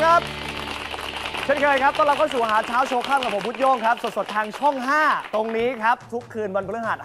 ครับเช่นเคยครับต้อนรับเข้าสู่หาเช้าโชว์ข้ามกับผมพุทธโย่งครับสดๆทางช่อง 5 ตรงนี้ครับทุกคืนวันพฤหัส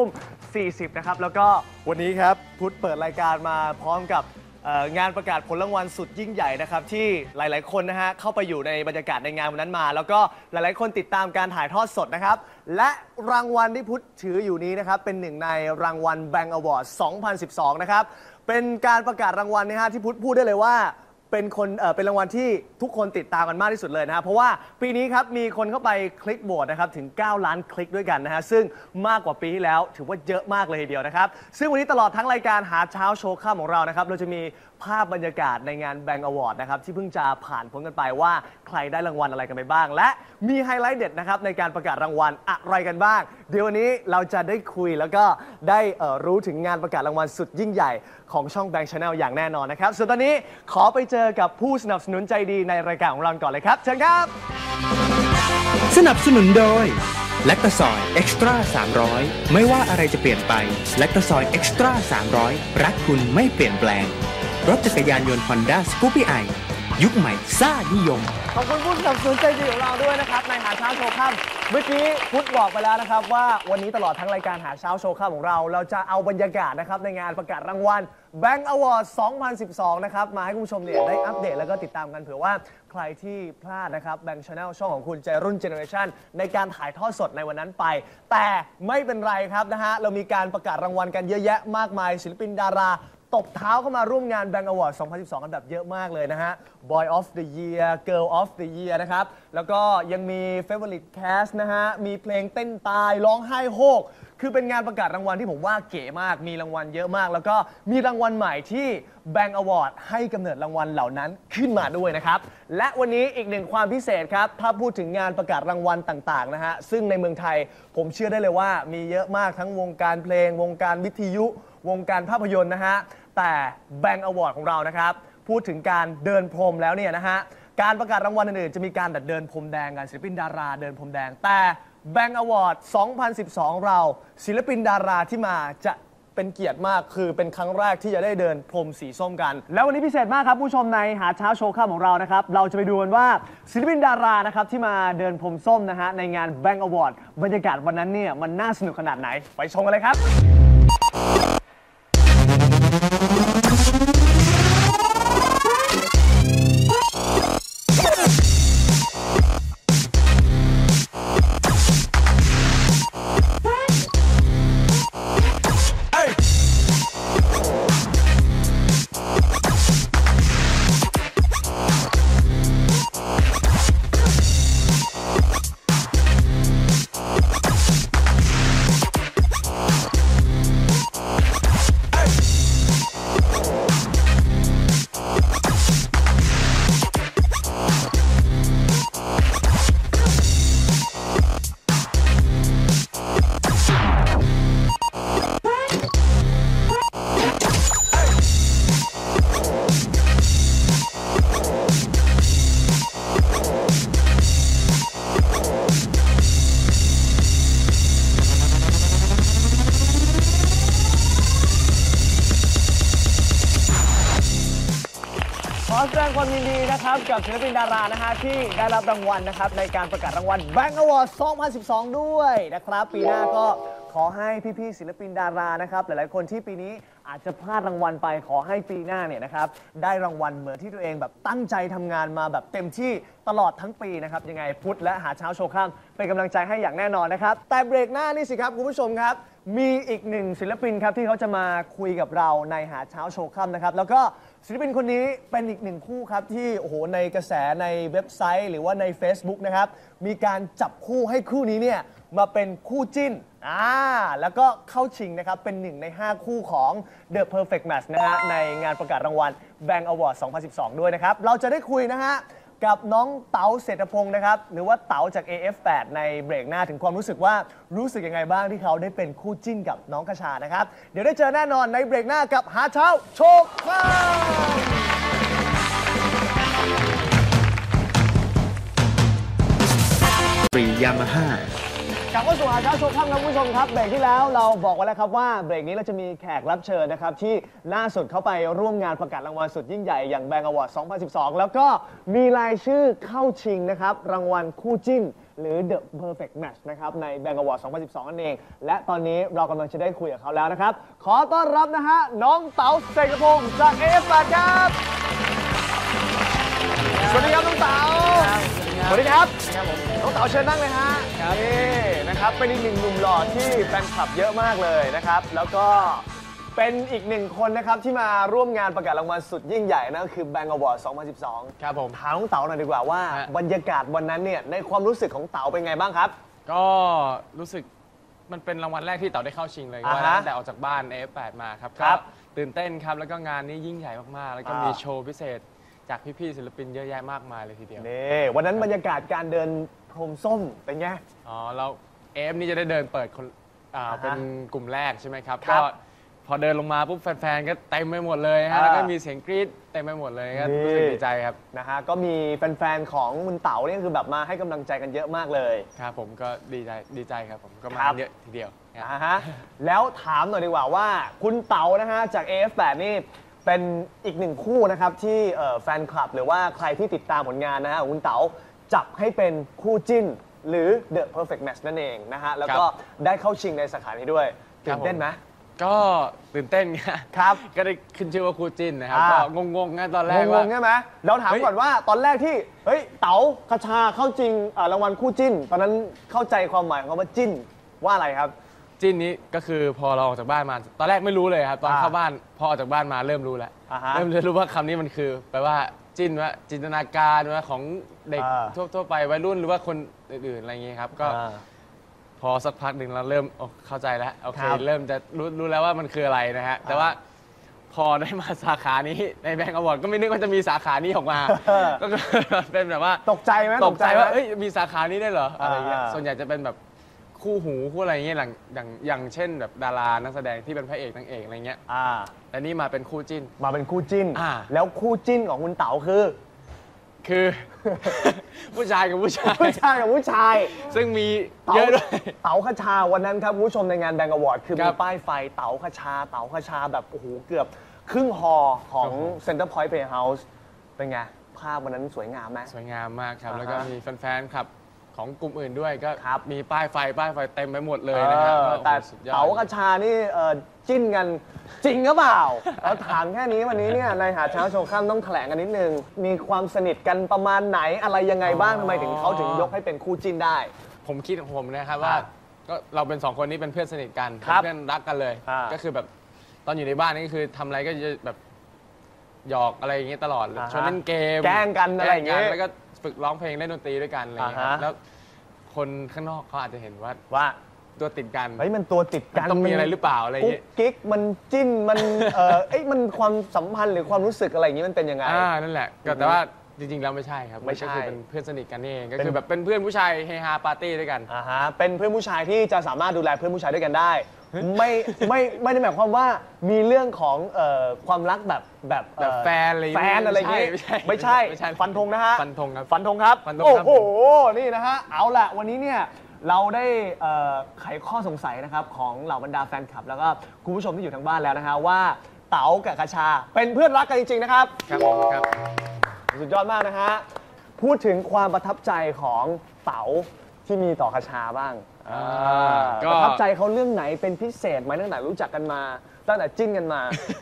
5:40 นะครับแล้วก็วันนี้ครับพุทธเปิดรายการมาพร้อมกับงานประกาศผลรางวัลสุดยิ่งใหญ่นะครับที่หลายๆคนนะฮะเข้าไปอยู่ในบรรยากาศในงานวันนั้นมาแล้วก็หลายๆคนติดตามการถ่ายทอดสดนะครับและรางวัลที่พุทธถืออยู่นี้นะครับเป็นหนึ่งในรางวัล Bank Award 2012 นะครับเป็นการประกาศรางวัลนะฮะที่พุทธพูดได้เลยว่าเป็นรางวัลที่ทุกคนติดตามกันมากที่สุดเลยนะครับเพราะว่าปีนี้ครับมีคนเข้าไปคลิกโหวตนะครับถึง9 ล้านคลิกด้วยกันนะฮะซึ่งมากกว่าปีที่แล้วถือว่าเยอะมากเลยทีเดียวนะครับซึ่งวันนี้ตลอดทั้งรายการหาเช้าโชว์ข้ามของเรานะครับเราจะมีภาพบรรยากาศในงาน Bank Award นะครับที่เพิ่งจะผ่านพ้นกันไปว่าใครได้รางวัลอะไรกันไปบ้างและมีไฮไลท์เด็ดนะครับในการประกาศรางวัลอะไรกันบ้างเดี๋ยววันนี้เราจะได้คุยแล้วก็ได้รู้ถึงงานประกาศรางวัลสุดยิ่งใหญ่ของช่อง Bank Channel อย่างแน่นอนนะครับส่วนตอนนี้ขอไปเจอกับผู้สนับสนุนใจดีในรายการของเราก่อนเลยครับเชิญครับสนับสนุนโดยแลคตาซอยเอ็กซ์ตร้า300ไม่ว่าอะไรจะเปลี่ยนไปแลคตาซอยเอ็กซ์ตร้า300รักคุณไม่เปลี่ยนแปลงรถจักรยานยนต์ Honda Scoopy i ยุคใหม่ซ่านิยมขอบคุณผู้สนับสนุนใจดีของเราด้วยนะครับในหาเช้าโชว์ค่ำเมื่อกี้พุทธบอกไปแล้วนะครับว่าวันนี้ตลอดทั้งรายการหาเช้าโชว์ค่ำของเราจะเอาบรรยากาศนะครับในงานประกาศรางวัล Bank Award 2012 นะครับมาให้คุณผู้ชมเนี่ยได้อัปเดตแล้วก็ติดตามกันเผื่อว่าใครที่พลาดนะครับ Bank Channel ช่องของคุณใจรุ่น Generation ในการถ่ายทอดสดในวันนั้นไปแต่ไม่เป็นไรครับนะฮะเรามีการประกาศรางวัลกันเยอะแยะมากมายศิลปินดาราตบเท้าเข้ามาร่วมงาน Bank Award 2012 กันแบบเยอะมากเลยนะฮะ Boy of the Year Girl of the Year นะครับแล้วก็ยังมี Favorite Cast นะฮะมีเพลงเต้นตายร้องไห้โฮกคือเป็นงานประกาศรางวัลที่ผมว่าเก๋มากมีรางวัลเยอะมากแล้วก็มีรางวัลใหม่ที่ Bank Award ให้กำเนิดรางวัลเหล่านั้นขึ้นมาด้วยนะครับและวันนี้อีกหนึ่งความพิเศษครับถ้าพูดถึงงานประกาศรางวัลต่างๆนะฮะซึ่งในเมืองไทยผมเชื่อได้เลยว่ามีเยอะมากทั้งวงการเพลงวงการวิทยุวงการภาพยนตร์นะฮะแต่ Bank Award ของเรานะครับพูดถึงการเดินพรมแล้วเนี่ยนะฮะการประกาศรางวัลอื่นๆจะมีการเดินพรมแดงกันศิลปินดาราเดินพรมแดงแต่ Bank Award 2012 เราศิลปินดาราที่มาจะเป็นเกียรติมากคือเป็นครั้งแรกที่จะได้เดินพรมสีส้มกันแล้ววันนี้พิเศษมากครับผู้ชมในหาเช้าโชว์ค่ำของเรานะครับเราจะไปดูกันว่าศิลปินดารานะครับที่มาเดินพรมส้มนะฮะในงาน Bank Award บรรยากาศวันนั้นเนี่ยมันน่าสนุกขนาดไหนไปชมกันเลยครับขอแสดงความยินดีนะครับกับศิลปินดารานะฮะที่ได้รับรางวัลนะครับในการประกาศรางวัล Bank Award 2012 ด้วยนะครับปีหน้าก็ขอให้พี่ๆศิลปินดารานะครับหลายๆคนที่ปีนี้อาจจะพลาดรางวัลไปขอให้ปีหน้าเนี่ยนะครับได้รางวัลเหมือนที่ตัวเองแบบตั้งใจทำงานมาแบบเต็มที่ตลอดทั้งปีนะครับยังไงพุทธและหาเช้าโชว์ค่ำเป็นกำลังใจให้อย่างแน่นอนนะครับแต่เบรกหน้านี่สิครับคุณผู้ชมครับมีอีกหนึ่งศิลปินครับที่เขาจะมาคุยกับเราในหาเช้าโชว์ค่ำนะครับแล้วก็ศิลปินคนนี้เป็นอีกหนึ่งคู่ครับที่โอ้โหในกระแสในเว็บไซต์หรือว่าใน Facebook นะครับมีการจับคู่ให้คู่นี้เนี่ยมาเป็นคู่จิ้นแล้วก็เข้าชิงนะครับเป็น1 ใน 5 คู่ของ The Perfect Match นะฮะในงานประกาศรางวัล Bank Award 2012 ด้วยนะครับเราจะได้คุยนะฮะกับน้องเต๋าเศรษฐพงศ์นะครับหรือว่าเต๋าจาก AF8 ในเบรกหน้าถึงความรู้สึกว่ารู้สึกยังไงบ้างที่เขาได้เป็นคู่จิ้นกับน้องกระชานะครับเดี๋ยวได้เจอแน่นอนในเบรกหน้ากับหาเช้าโชว์ค่ำปรียามาฮ่ากลับเข้าสู่หาเช้าโชว์ค่ำครับคุณผู้ชมครับเบรกที่แล้วเราบอกไว้แล้วครับว่าเบรกนี้เราจะมีแขกรับเชิญนะครับที่ล่าสุดเขาไปร่วมงานประกาศรางวัลสุดยิ่งใหญ่อย่าง Bang Award 2012 แล้วก็มีรายชื่อเข้าชิงนะครับรางวัลคู่จิ้นหรือ The Perfect Match นะครับใน Bang Award 2012 นั่นเองและตอนนี้เรากำลังจะได้คุยกับเขาแล้วนะครับขอต้อนรับนะฮะน้องเต๋าเสกพงศ์จาก AF8 ครับสวัสดีครับน้องเต๋าสวัสดีครับน้องเต๋าเชิญนั่งเลยฮะนี่นะครับเป็นอีกหนึ่งหนุ่มหล่อที่แฟนคลับเยอะมากเลยนะครับแล้วก็เป็นอีกหนึ่งคนนะครับที่มาร่วมงานประกาศรางวัลสุดยิ่งใหญ่นั่นก็คือ Bang Award 2012 ครับผมถามน้องเต๋าหน่อยดีกว่าว่าบรรยากาศวันนั้นเนี่ยในความรู้สึกของเต๋าเป็นไงบ้างครับก็รู้สึกมันเป็นรางวัลแรกที่เต๋าได้เข้าชิงเลยอ่าฮะว่าตั้งแต่ออกจากบ้าน AF8 มาครับครัก็บตื่นเต้นครับแล้วก็งานนี้ยิ่งใหญ่มากๆ แล้วก็มีโชว์พิเศษจากพี่ๆศิลปินเยอะแยะมากมายเลยทีเดียวนี่วันนั้นบรรยากาศการเดินพรมส้มเป็นไงอ๋อแล้ว AF นี่จะได้เดินเปิดคนอ่าฮะเป็นกลุ่มแรกใช่ไหมครับครัก็บพอเดินลงมาปุ๊บแฟนๆก็เต็มไปหมดเลยฮะอ่าแล้วก็มีเสียงกรี๊ดเต็มไปหมดเลยก็รู้สึกดีใจครับนะฮะก็มีแฟนๆของคุณเต๋าเนี่ยคือแบบมาให้กำลังใจกันเยอะมากเลยครับผมก็ดีใจครับผมก็มาครับเยอะทีเดียวครับอ่าฮะแล้วถามหน่อยดีกว่าว่าคุณเต๋านะฮะจาก AF8 นี่เป็นอีกหนึ่งคู่นะครับที่แฟนคลับหรือว่าใครที่ติดตามผลงานนะฮะของคุณเต๋าจับให้เป็นคู่จิ้นหรือ The Perfect Match นั่นเองนะฮะแล้วก็ได้เข้าชิงในสาขานี้ด้วยตื่นเต้นไหมก็ตื่นเต้นครับ ก็ได้ขึ้นชื่อว่าคู่จิ้นนะครับ ก็งงๆนะตอนแรกงว่างๆใช่ไหมเราถามเฮ้ยก่อนว่าตอนแรกที่เฮ้ยเต๋าคชาเข้าจริงรางวัลคู่จิ้น ตอนนั้นเข้าใจความหมายของคำว่าจิ้นว่าอะไรครับจิ้นนี้ก็คือพอเราออกจากบ้านมา ตอนแรกไม่รู้เลยครับ ตอนอ่าเข้าบ้านพอออกจากบ้านมาเริ่มรู้แล้วอ่าฮะเริ่มรู้ว่าคำนี้มันคือแปลว่าจิ้นว่าจินตนาการว่าของเด็กอ่าทั่วไปวัยรุ่นหรือว่าคนอื่นๆอะไรอย่างเงี้ยครับก็พอสักพักหนึ่งเราเริ่มเข้าใจแล้วโอเคครับเริ่มจะรู้แล้วว่ามันคืออะไรนะฮะแต่ว่าพอได้มาสาขานี้ในแบงก์อวอร์ดก็ไม่นึกว่าจะมีสาขานี้ออกมา ก็เป็นแบบว่าตกใจไหมตกใจว่าไหมเอ้ยมีสาขานี้ได้เหรออะไรเงี้ยอ่าส่วนใหญ่จะเป็นแบบคู่หูคู่อะไรเงี้ยอย่างเช่นแบบดารานักแสดงที่เป็นพระเอกนางเอกอะไรเงี้ยอ่าแต่นี่มาเป็นคู่จิ้นมาเป็นคู่จิ้นอ่าแล้วคู่จิ้นของคุณเต๋าคือคือ ผู้ชายกับผู้ชายผู้ชายกับผู้ชายซึ่งมีเต๋าเยอะด้วยเต๋าคชาวันนั้นครับคุณผู้ชมในงานแบงก์อวอร์ดคือครัมีบป้ายไฟเต๋าคชาแบบโอ้โหเกือบครึ่งฮอของ Center Point Playhouse เป็นไงภาพวันนั้นสวยงามไหมสวยงามมากครับอ่าฮะแล้วก็มีแฟนๆครับของกลุ่มอื่นด้วยก็ครับมีป้ายไฟเต็มไปหมดเลยนะครับก็โอ้โหแต่สุดยอดเต๋ากับชานี่จิ้นกันจริงหรือเปล่า เราถามแค่นี้วันนี้เนี่ยในหาเช้าโชว์ค่ำต้องแถลงกันนิดนึง มีความสนิทกันประมาณไหนอะไรยังไงบ้างทำไมถึงเขาถึงยกให้เป็นคู่จิ้นได้ผมคิดของผมนะครับว่าก็เราเป็นสองคนนี้เป็นเพื่อนสนิทกันครับเป็นเพื่อนรักกันเลยอ่าก็คือแบบตอนอยู่ในบ้านนี่ก็คือทำอะไรก็จะแบบหยอกอะไรอย่างเงี้ยตลอดอ่าฮะชวนเล่นเกมแกล้งกันอะไรอย่างเงี้ยแกล้แล้วก็ฝึกร้องเพลงเล่นดนตรีด้วยกันอะไรอย่างเงี้ยคอ่ารับฮะแล้วคนข้างนอกเขาอาจจะเห็นว่าว่าตัวติดกันเฮ้ยมันตัวติดกันต้องมีอะไรหรือเปล่าอะไรอย่างกุ๊เงี้กยกิ๊กมันจิ้นมันมันความสัมพันธ์หรือความรู้สึกอะไรอย่างงี้มันเป็นยังไงนั่นแหละก็แต่ว่าจริงๆแล้วไม่ใช่ครับไม่ใช่ก็คือเป็นเพื่อนสนิทกันนี่เองก็เป็นคือแบบเป็นเพื่อนผู้ชายเฮฮาปาร์ตี้ด้วยกันอ่าฮะเป็นเพื่อนผู้ชายที่จะสามารถดูแลเพื่อนผู้ชายด้วยกันได้ ไม่ได้หมายความว่ามีเรื่องของความรักแบบแฟนอะไรอย่างแฟงี้นอะไรอย่างงี้ไม่ใช่ไม่ใช่ฟันธงนะฮะฟันธงครับฟันธงครับฟันธงโอ้ครับโหนี่นะฮะเอาล่ะวันนี้เนี่ยเราได้ไขข้อสงสัยนะครับของเหล่าบรรดาแฟนคลับ แล้วก็คุณผู้ชมที่อยู่ทางบ้านแล้วนะฮะว่าเต๋ากับคชาเป็นเพื่อนรักกันจริงๆนะครับครับผมครับสุดยอดมากนะฮะ พูดถึงความประทับใจของเต๋าที่มีต่อคชาบ้างก็ประทับใจเขาเรื่องไหนเป็นพิเศษไหมตั้งแต่รู้จักกันมา ตั้งแต่จิ้นกันมา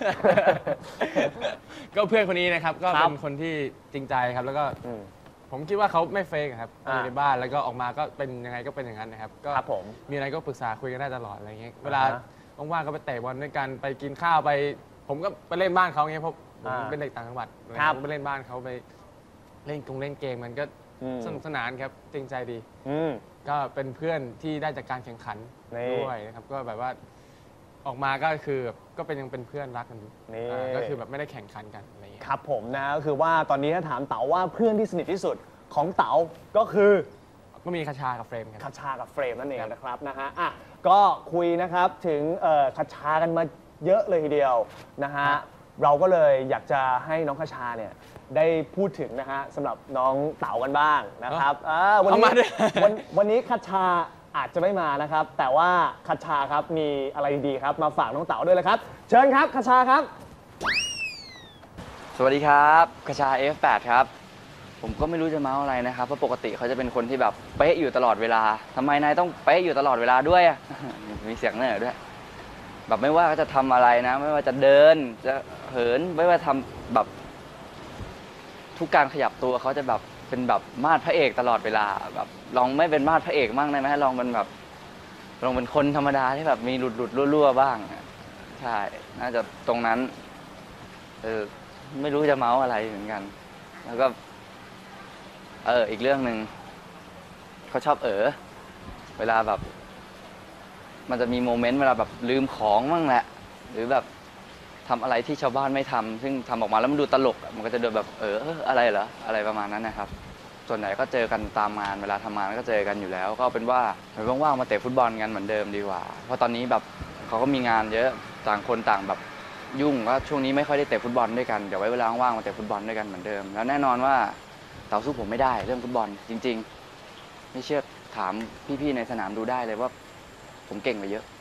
ก็เพื่อนคนนี้นะครับก็ครับเป็นคนที่จริงใจครับแล้วก็อืมผมคิดว่าเขาไม่เฟกครับอ่าอยู่ในบ้านแล้วก็ออกมาก็เป็นยังไงก็เป็นอย่างนั้นนะครับก็ครับผมมีอะไรก็ปรึกษาคุยกันได้ตลอดอะไรเงี้ยเวลาอ่าฮะว่างๆก็ไปเตะบอลด้วยกันไปกินข้าวไป ผมก็ไปเล่นบ้านเขาเงี้ยเพราะผมอ่าเป็นเด็กต่างจังหวัดครับผมไปเล่นบ้านเขาไปเล่นเกมมันก็อืมสนุกสนานครับจริงใจดีอืมก็เป็นเพื่อนที่ได้จากการแข่งขันนี่ด้วยนะครับก็แบบว่าออกมาก็คือแบบก็ยังเป็นเพื่อนรักกันอยู่นี่ก็คือแบบไม่ได้แข่งขันกันอะไรเงี้ยครับผมนะก็คือว่าตอนนี้ถ้าถามเต๋าว่าเพื่อนที่สนิทที่สุดของเต๋าก็คือก็มีคาชากับเฟรมคครับชากับเฟรมนั่นเองนะครับนะฮะอ่ะก็คุยนะครับถึงคชากันมาเยอะเลยทีเดียวนะฮะเราก็เลยอยากจะให้น้องคชาเนี่ยได้พูดถึงนะฮะสำหรับน้องเต๋ากันบ้างนะครับวันเอานี้มาด้วยวันนี้คชาอาจจะไม่มานะครับ แต่ว่าคชาครับมีอะไรดีๆครับมาฝากน้องเต๋าด้วยเลยครับเชิญครับคชาครับสวัสดีครับกระชา F8 ครับผมก็ไม่รู้จะเมาอะไรนะครับเพราะปกติเขาจะเป็นคนที่แบบเป๊ะอยู่ตลอดเวลาทำไมนายต้องเป๊ะอยู่ตลอดเวลาด้วยอ่ะ มีเสียงเหนื่อยด้วยแบบไม่ว่าเขาจะทำอะไรนะ ไม่ว่าจะเดินจะเหินไม่ว่าทำแบบทุกการขยับตัวเขาจะแบบเป็นแบบมาดพระเอกตลอดเวลาแบบลองไม่เป็นมาดพระเอกมั่งได้ไหมลองเป็นแบบลองเป็นคนธรรมดาที่แบบมีหลุดรั่วๆบ้างใช่น่าจะตรงนั้นไม่รู้จะเมาอะไรเหมือนกันแล้วก็อีกเรื่องหนึ่งเขาชอบเวลาแบบมันจะมีโมเมนต์เวลาแบบลืมของบ้างแหละหรือแบบทำอะไรที่ชาวบ้านไม่ทำซึ่งทำออกมาแล้วมันดูตลกมันก็จะดูแบบอะไรเหรออะไรประมาณนั้นนะครับส่วนใหญ่ก็เจอกันตามงานเวลาทำงานก็เจอกันอยู่แล้วก็เป็นว่าว่างๆมาเตะฟุตบอลกันเหมือนเดิมดีกว่าเพราะตอนนี้แบบเขาก็มีงานเยอะต่างคนต่างแบบยุ่งก็ช่วงนี้ไม่ค่อยได้เตะฟุตบอลด้วยกันเดี๋ยวไว้เวลาว่างๆมาเตะฟุตบอลด้วยกันเหมือนเดิมแล้วแน่นอนว่าเต๋าสู้ผมไม่ได้เรื่องฟุตบอลจริงๆไม่เชื่อถามพี่ๆในสนามดูได้เลยว่าผมเก่งกว่าเยอะ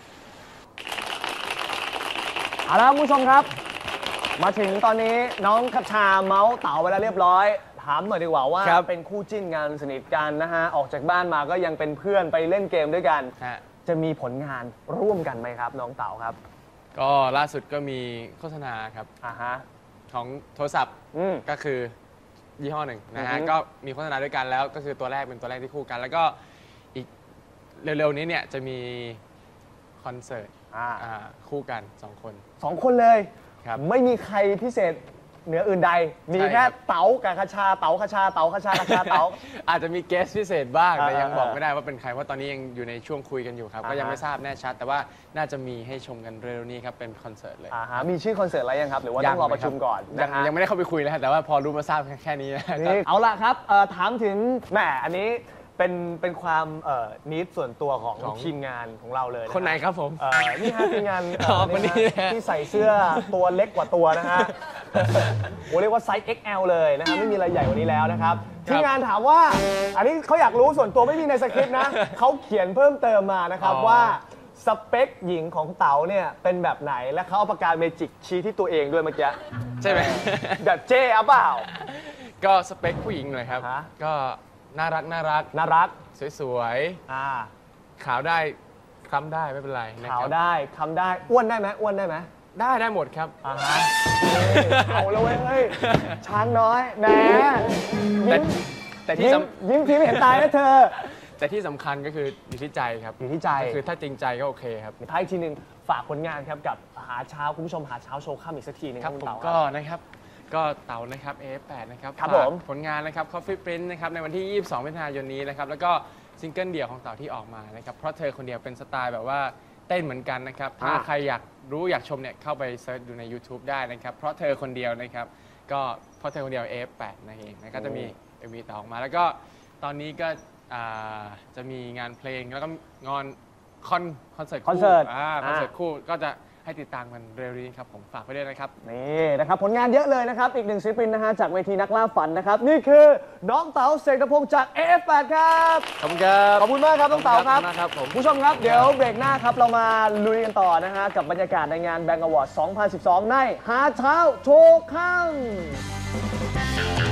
เอาละคุณผู้ชมครับมาถึงตอนนี้น้องคชาเมาส์เต๋าไปแล้วเรียบร้อยถามหน่อยดีกว่าว่าเป็นคู่จิ้นกันสนิทกันนะฮะออกจากบ้านมาก็ยังเป็นเพื่อนไปเล่นเกมด้วยกันจะมีผลงานร่วมกันไหมครับน้องเต๋าครับก็ล่าสุดก็มีโฆษณาครับของโทรศัพท์ก็คือยี่ห้อหนึ่งนะฮะก็มีโฆษณาด้วยกันแล้วก็คือตัวแรกเป็นตัวแรกที่คู่กันแล้วก็อีกเร็วๆนี้เนี่ยจะมีคอนเสิร์ตคู่กัน2 คนเลยครับไม่มีใครพิเศษเหนืออื่นใดมีแค่เต๋ากับคชาเต๋าคชาเต๋าคชาคชาเต๋าอาจจะมีเกสพิเศษบ้างแต่ยังบอกไม่ได้ว่าเป็นใครเพราะตอนนี้ยังอยู่ในช่วงคุยกันอยู่ครับก็ยังไม่ทราบแน่ชัดแต่ว่าน่าจะมีให้ชมกันเร็วๆนี้ครับเป็นคอนเสิร์ตเลยมีชื่อคอนเสิร์ตอะไรยังครับหรือว่าต้องรอประชุมก่อนยังไม่ได้เข้าไปคุยเลยแต่ว่าพอรู้มาทราบแค่นี้เอาล่ะครับถามถึงแหมอันนี้เป็นความนิดส่วนตัวของทีมงานของเราเลยคนไหนครับผมนี่ฮะทีมงานคนนี้ที่ใส่เสื้อตัวเล็กกว่าตัวนะฮะโอ้เรียกว่าไซส์ XL เลยนะครับไม่มีอะไรใหญ่กว่านี้แล้วนะครับทีมงานถามว่าอันนี้เขาอยากรู้ส่วนตัวไม่มีในสคริปต์นะเขาเขียนเพิ่มเติมมานะครับว่าสเปคหญิงของเต๋าเนี่ยเป็นแบบไหนและเขาเอาปากกาเมจิกชี้ที่ตัวเองด้วยเมื่อกี้ใช่ไหมแบบเจ๊เปล่าก็สเปคผู้หญิงเลยครับก็น่ารักสวยๆขาวได้คล้ำได้ไม่เป็นไรขาวได้คล้ำได้อ้วนได้ไหมได้หมดครับเอาแล้วเว้ยช้างน้อยแหมแต่ที่ยิ้มเห็นตายนะเธอแต่ที่สำคัญก็คืออยู่ที่ใจครับอยู่ที่ใจคือถ้าจริงใจก็โอเคครับท้ายทีนึงฝากผลงานครับกับคุณผู้ชมหาเช้าโชว์ค่ำอีกสักทีนึงครับผมก็นะครับก็เต๋านะครับ F8 นะครับผลงานนะครับ Coffee Print นะครับในวันที่ 22 มิถุนายนนี้นะครับแล้วก็ซิงเกิลเดี่ยวของเต๋าที่ออกมานะครับเพราะเธอคนเดียวเป็นสไตล์แบบว่าเต้นเหมือนกันนะครับถ้าใครอยากรู้อยากชมเนี่ยเข้าไปเซิร์ชดูใน YouTube ได้นะครับเพราะเธอคนเดียวนะครับก็เพราะเธอคนเดียว F8 นั่นเองนะก็จะมี MV ต่อออกมาแล้วก็ตอนนี้ก็จะมีงานเพลงแล้วก็คอนเสิร์ตคู่ก็จะให้ติดตามกันเร็วนี้ครับผมฝากไว้ด้วยนะครับนี่นะครับผลงานเยอะเลยนะครับอีกหนึ่งศิลปินนะฮะจากเวทีนักล่าฝันนะครับนี่คือน้องเต๋าเสกพงษ์จาก F8 ครับขอบคุณครับขอบคุณมากครับน้องเต๋าครับผู้ชมครับเดี๋ยวเบรกหน้าครับเรามาลุยกันต่อนะฮะกับบรรยากาศในงาน Bang Award 2012 ในหาเช้าโชว์ค่ำ